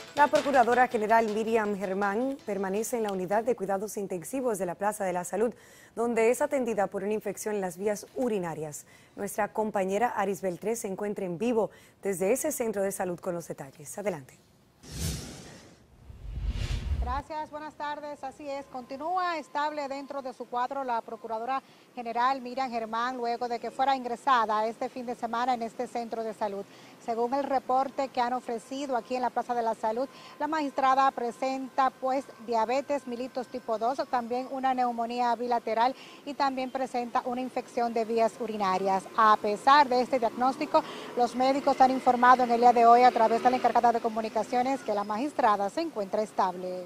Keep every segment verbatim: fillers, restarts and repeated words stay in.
La Procuradora General Miriam Germán permanece en la unidad de cuidados intensivos de la Plaza de la Salud, donde es atendida por una infección en las vías urinarias. Nuestra compañera Aris Beltré se encuentra en vivo desde ese centro de salud con los detalles. Adelante. Gracias, buenas tardes. Así es, continúa estable dentro de su cuadro la Procuradora General Miriam Germán luego de que fuera ingresada este fin de semana en este centro de salud. Según el reporte que han ofrecido aquí en la Plaza de la Salud, la magistrada presenta pues diabetes mellitus tipo dos, también una neumonía bilateral y también presenta una infección de vías urinarias. A pesar de este diagnóstico, los médicos han informado en el día de hoy a través de la encargada de comunicaciones que la magistrada se encuentra estable.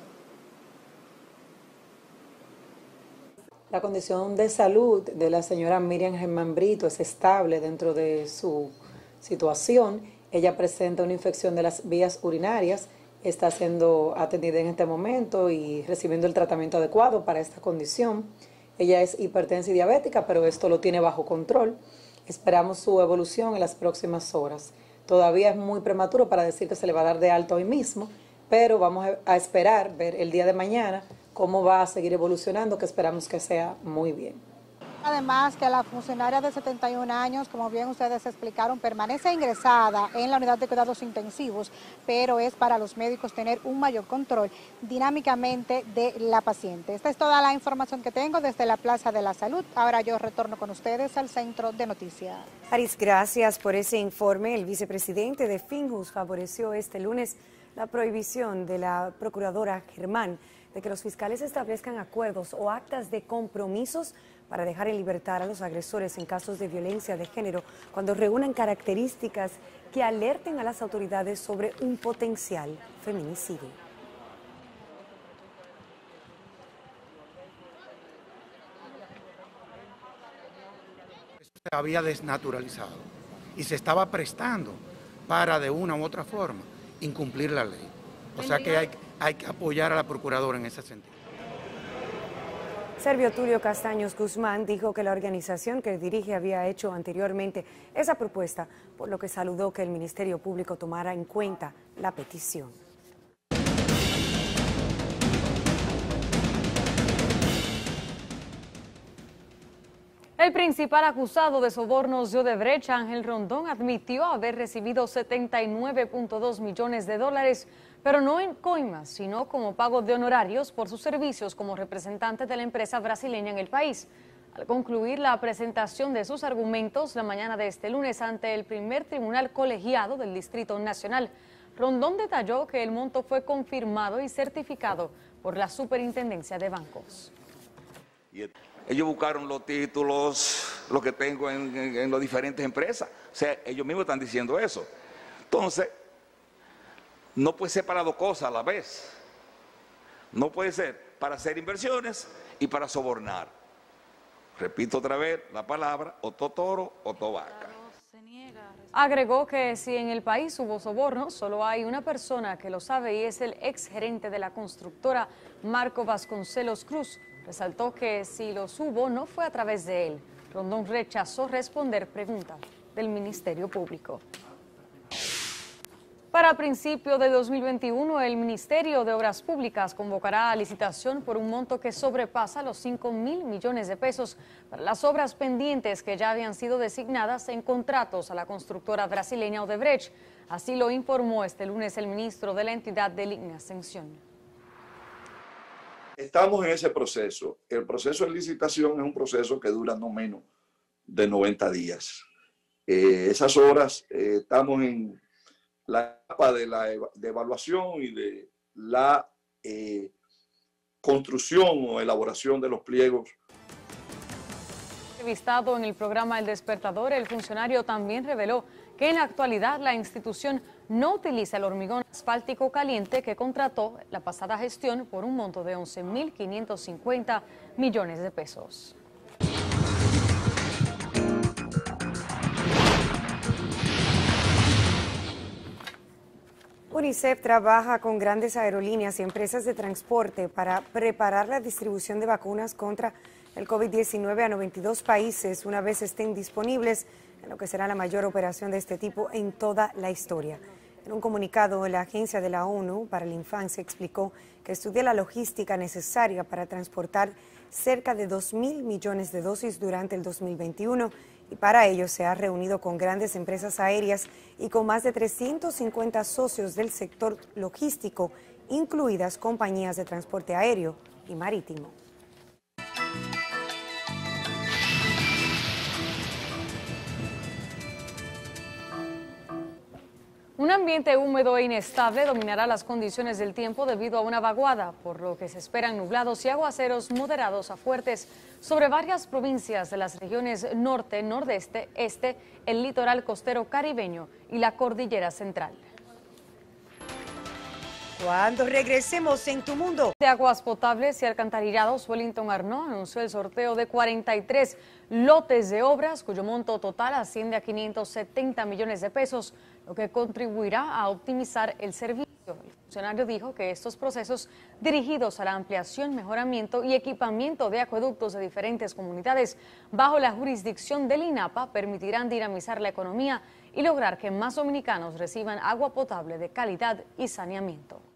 La condición de salud de la señora Miriam Germán Brito es estable dentro de su situación. Ella presenta una infección de las vías urinarias, está siendo atendida en este momento y recibiendo el tratamiento adecuado para esta condición. Ella es hipertensa y diabética, pero esto lo tiene bajo control. Esperamos su evolución en las próximas horas. Todavía es muy prematuro para decir que se le va a dar de alta hoy mismo, pero vamos a esperar ver el día de mañana cómo va a seguir evolucionando, que esperamos que sea muy bien. Además que la funcionaria de setenta y un años, como bien ustedes explicaron, permanece ingresada en la unidad de cuidados intensivos, pero es para los médicos tener un mayor control dinámicamente de la paciente. Esta es toda la información que tengo desde la Plaza de la Salud. Ahora yo retorno con ustedes al centro de noticias. Aris, gracias por ese informe. El vicepresidente de Finjus favoreció este lunes la prohibición de la procuradora Germán de que los fiscales establezcan acuerdos o actas de compromisos para dejar en libertad a los agresores en casos de violencia de género cuando reúnan características que alerten a las autoridades sobre un potencial feminicidio. Se había desnaturalizado y se estaba prestando para de una u otra forma incumplir la ley. O sea que hay, hay que apoyar a la procuradora en ese sentido. Servio Tulio Castaños Guzmán dijo que la organización que dirige había hecho anteriormente esa propuesta, por lo que saludó que el Ministerio Público tomara en cuenta la petición. El principal acusado de sobornos de Odebrecht, Ángel Rondón, admitió haber recibido setenta y nueve punto dos millones de dólares, pero no en coimas, sino como pago de honorarios por sus servicios como representante de la empresa brasileña en el país. Al concluir la presentación de sus argumentos la mañana de este lunes ante el primer tribunal colegiado del Distrito Nacional, Rondón detalló que el monto fue confirmado y certificado por la Superintendencia de Bancos. Ellos buscaron los títulos, lo que tengo en, en, en las diferentes empresas. O sea, ellos mismos están diciendo eso. Entonces, no puede ser para dos cosas a la vez. No puede ser para hacer inversiones y para sobornar. Repito otra vez la palabra, o totoro o tovaca. Agregó que si en el país hubo sobornos, solo hay una persona que lo sabe y es el exgerente de la constructora, Marco Vasconcelos Cruz. Resaltó que si los hubo no fue a través de él. Rondón rechazó responder preguntas del Ministerio Público. Para principios de dos mil veintiuno, el Ministerio de Obras Públicas convocará a licitación por un monto que sobrepasa los cinco mil millones de pesos para las obras pendientes que ya habían sido designadas en contratos a la constructora brasileña Odebrecht. Así lo informó este lunes el ministro de la entidad, Deligna Ascensión. Estamos en ese proceso. El proceso de licitación es un proceso que dura no menos de noventa días. Eh, esas horas eh, estamos en la etapa de la eva de evaluación y de la eh, construcción o elaboración de los pliegos. Entrevistado en el programa El Despertador, el funcionario también reveló que en la actualidad la institución no utiliza el hormigón asfáltico caliente que contrató la pasada gestión por un monto de once mil quinientos cincuenta millones de pesos. UNICEF trabaja con grandes aerolíneas y empresas de transporte para preparar la distribución de vacunas contra el COVID diecinueve a noventa y dos países una vez estén disponibles, en lo que será la mayor operación de este tipo en toda la historia. En un comunicado, la Agencia de la ONU para la Infancia explicó que estudia la logística necesaria para transportar cerca de dos mil millones de dosis durante el dos mil veintiuno y para ello se ha reunido con grandes empresas aéreas y con más de trescientos cincuenta socios del sector logístico, incluidas compañías de transporte aéreo y marítimo. Un ambiente húmedo e inestable dominará las condiciones del tiempo debido a una vaguada, por lo que se esperan nublados y aguaceros moderados a fuertes sobre varias provincias de las regiones norte, nordeste, este, el litoral costero caribeño y la cordillera central. Cuando regresemos en Tu Mundo. De aguas potables y alcantarillados, Wellington Arnaud anunció el sorteo de cuarenta y tres lotes de obras, cuyo monto total asciende a quinientos setenta millones de pesos, lo que contribuirá a optimizar el servicio. El funcionario dijo que estos procesos dirigidos a la ampliación, mejoramiento y equipamiento de acueductos de diferentes comunidades bajo la jurisdicción del INAPA permitirán dinamizar la economía y lograr que más dominicanos reciban agua potable de calidad y saneamiento.